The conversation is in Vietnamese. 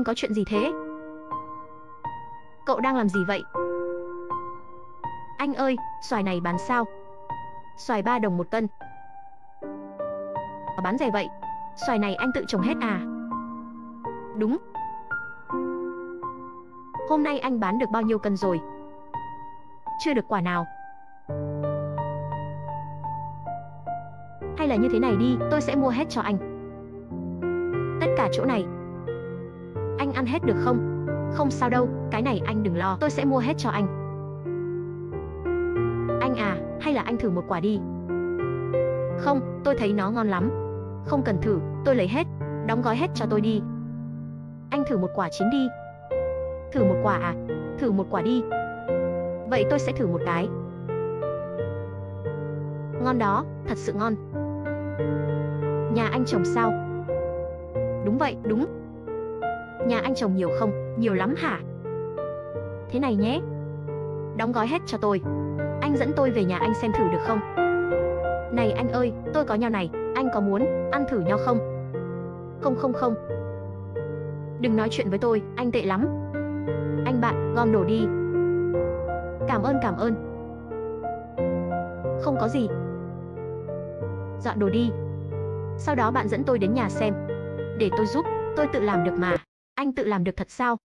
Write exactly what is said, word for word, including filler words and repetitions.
có chuyện gì thế? Cậu đang làm gì vậy? Anh ơi, xoài này bán sao? Xoài ba đồng một cân. Bán rẻ vậy? Xoài này anh tự trồng hết à? Đúng. Hôm nay anh bán được bao nhiêu cân rồi? Chưa được quả nào. Hay là như thế này đi, tôi sẽ mua hết cho anh. Tất cả chỗ này. Anh ăn hết được không? Không sao đâu, cái này anh đừng lo, tôi sẽ mua hết cho anh. Anh à, hay là anh thử một quả đi. Không, tôi thấy nó ngon lắm. Không cần thử, tôi lấy hết. Đóng gói hết cho tôi đi. Anh thử một quả chín đi. Thử một quả à? Thử một quả đi. Vậy tôi sẽ thử một cái. Ngon đó, thật sự ngon. Nhà anh trồng sao? Đúng vậy, đúng. Nhà anh trồng nhiều không? Nhiều lắm hả? Thế này nhé. Đóng gói hết cho tôi. Anh dẫn tôi về nhà anh xem thử được không? Này anh ơi, tôi có nho này, anh có muốn ăn thử nho không? Không không không. Đừng nói chuyện với tôi, anh tệ lắm. Anh bạn, gom đồ đi. Cảm ơn cảm ơn. Không có gì. Dọn đồ đi. Sau đó bạn dẫn tôi đến nhà xem. Để tôi giúp, tôi tự làm được mà. Anh tự làm được thật sao?